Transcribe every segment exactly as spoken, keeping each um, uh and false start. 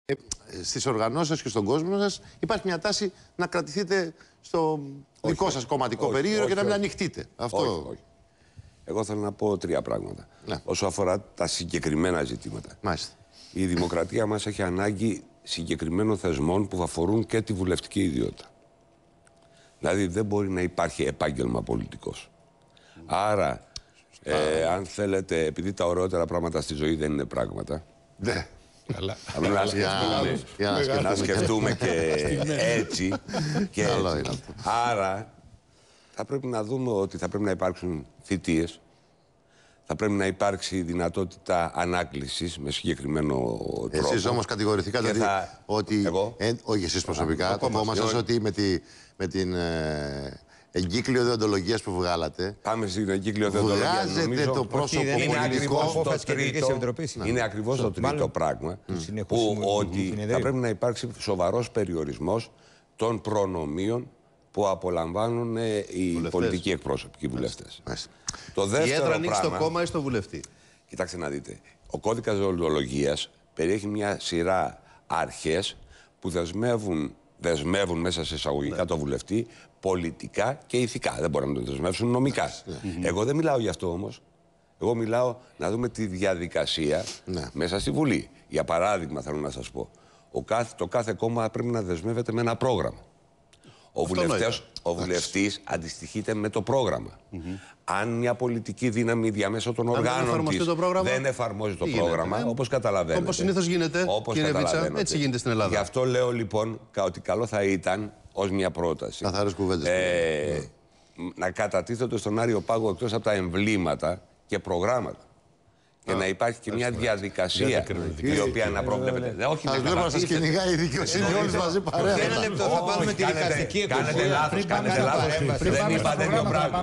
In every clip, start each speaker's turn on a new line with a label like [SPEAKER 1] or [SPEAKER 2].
[SPEAKER 1] Στις οργανώσεις σας και στον κόσμο σας υπάρχει μια τάση να κρατηθείτε στο
[SPEAKER 2] όχι,
[SPEAKER 1] δικό σας κομματικό
[SPEAKER 2] όχι,
[SPEAKER 1] περίγυρο
[SPEAKER 2] όχι,
[SPEAKER 1] και να μην
[SPEAKER 2] όχι.
[SPEAKER 1] ανοιχτείτε. Αυτό...
[SPEAKER 2] Όχι, όχι. Εγώ θέλω να πω τρία πράγματα. Ναι. Όσο αφορά τα συγκεκριμένα ζητήματα.
[SPEAKER 1] Μάλιστα.
[SPEAKER 2] Η δημοκρατία μας έχει ανάγκη συγκεκριμένων θεσμών που αφορούν και τη βουλευτική ιδιότητα. Δηλαδή δεν μπορεί να υπάρχει επάγγελμα πολιτικός. Άρα, ε, αν θέλετε, επειδή τα ωραιότερα πράγματα στη ζωή δεν είναι πράγματα.
[SPEAKER 1] Ναι.
[SPEAKER 2] Καλά. Να σκεφτούμε, για να σκεφτούμε και έτσι. Και έτσι. Άρα, θα πρέπει να δούμε ότι θα πρέπει να υπάρξουν θητείες. Θα πρέπει να υπάρξει δυνατότητα ανάκλησης με συγκεκριμένο τρόπο.
[SPEAKER 1] Εσείς όμως κατηγορηθήκατε ότι,
[SPEAKER 2] θα...
[SPEAKER 1] ότι
[SPEAKER 2] εγώ?
[SPEAKER 1] ε, όχι εσείς προσωπικά, το κόμμα σας, ότι με, τη, με την ε, εγκύκλιο δεοντολογίας που βγάλατε,
[SPEAKER 2] πάμε στην εγκύκλιο δεοντολογία.
[SPEAKER 1] Βγάζετε νομίζω, το πρόσωπο
[SPEAKER 2] όχι,
[SPEAKER 1] πολιτικό.
[SPEAKER 2] Είναι ακριβώς το τρίτο, είναι ακριβώς το τρίτο πράγμα mm. που ότι θα πρέπει να υπάρξει σοβαρός περιορισμός των προνομίων που απολαμβάνουν οι βουλευτές. Πολιτικοί εκπρόσωποι και οι βουλευτές. Το δεύτερο
[SPEAKER 3] η έδρα ανοίξει
[SPEAKER 2] πράγμα,
[SPEAKER 3] στο κόμμα ή στο βουλευτή.
[SPEAKER 2] Κοιτάξτε να δείτε. Ο κώδικας δεοντολογίας περιέχει μια σειρά αρχές που δεσμεύουν, δεσμεύουν μέσα σε εισαγωγικά ναι. το βουλευτή πολιτικά και ηθικά. Δεν μπορούν να τον δεσμεύσουν νομικά. Ναι. Εγώ δεν μιλάω γι' αυτό όμως. Εγώ μιλάω να δούμε τη διαδικασία ναι. μέσα στη Βουλή. Για παράδειγμα, θέλω να σας πω, ο κάθε, το κάθε κόμμα πρέπει να δεσμεύεται με ένα πρόγραμμα. Ο, βουλευτές, ο βουλευτής αντιστοιχείται με το πρόγραμμα. Mm-hmm. Αν μια πολιτική δύναμη διαμέσου των οργάνων της δεν εφαρμόζει το πρόγραμμα, όπως καταλαβαίνετε.
[SPEAKER 3] Όπως συνήθως γίνεται,
[SPEAKER 2] όπως
[SPEAKER 3] κύριε Βίτσα, έτσι γίνεται στην Ελλάδα.
[SPEAKER 2] Γι' αυτό λέω λοιπόν ότι καλό θα ήταν, ως μια πρόταση,
[SPEAKER 1] καθαρές κουβέντες,
[SPEAKER 2] ε, yeah. να κατατίθεται στον Άριο Πάγο εκτός από τα εμβλήματα και προγράμματα. Και να υπάρχει και μια διαδικασία η οποία να προβλέπεται.
[SPEAKER 1] Όχι, θα βλέπω να σας κυνηγάει η δικαιοσύνη όλους μαζί παρέα.
[SPEAKER 4] Ένα λεπτό, θα πάρουμε τη δικαστική εκδοχή.
[SPEAKER 2] Κάνετε λάθος, κάνετε λάθος. Δεν είπα τέτοιο πράγμα.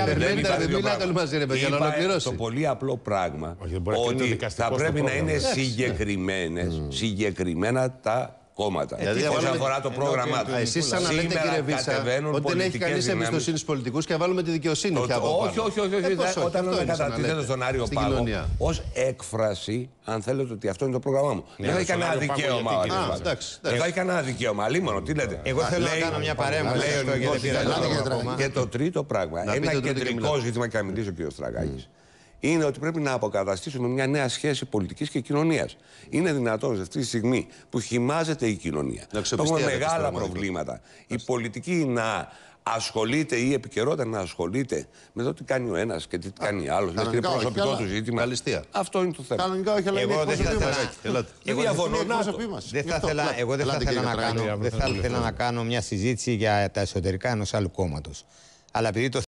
[SPEAKER 3] Δεν
[SPEAKER 2] είπα το πολύ απλό πράγμα ότι θα πρέπει να είναι συγκεκριμένα τα κόμματα.
[SPEAKER 3] Δηλαδή,
[SPEAKER 2] όσον αφορά το πρόγραμμά του.
[SPEAKER 3] Εσείς σαν να λέτε, κύριε Βίτσα, ότι δεν έχει κανείς εμπιστοσύνη στους πολιτικούς και βάλουμε τη δικαιοσύνη πια από πάνω.
[SPEAKER 2] Όχι, όχι, όχι. Όταν κατατίθεται στον Άριο Πάγο, ως έκφραση, αν θέλετε, ότι αυτό είναι το πρόγραμμά μου. Δεν θα έχει κανένα δικαίωμα. Δεν θα έχει κανένα δικαίωμα. Αλλήμον, τι λέτε.
[SPEAKER 4] Εγώ θέλω να κάνω μια παρέμβαση.
[SPEAKER 2] Και το τρίτο πράγμα, ένα κεντρικό ζήτημα, και να μιλήσει ο κ. Στραγάκης, είναι ότι πρέπει να αποκαταστήσουμε μια νέα σχέση πολιτικής και κοινωνίας. Είναι δυνατόν αυτή τη στιγμή που χυμάζεται η κοινωνία, έχουμε μεγάλα προβλήματα, η πολιτική να ασχολείται ή επικαιρότητα να ασχολείται με το τι κάνει ο ένας και τι κάνει ο άλλος. Είναι και προσωπικό του ζήτημα. Αυτό είναι το θέμα.
[SPEAKER 1] Κανονικά όχι, αλλά
[SPEAKER 4] εγώ δεν θα ήθελα. Εγώ δεν θα ήθελα να κάνω μια συζήτηση για τα εσωτερικά ενός άλλου κόμματος. Αλλά επειδή το